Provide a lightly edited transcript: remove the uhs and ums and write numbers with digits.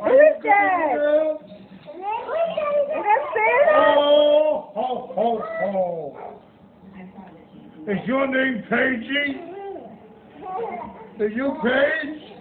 Who is that? Is that Santa? Oh, ho, ho, ho. Is your name Paigey? Is you Paige?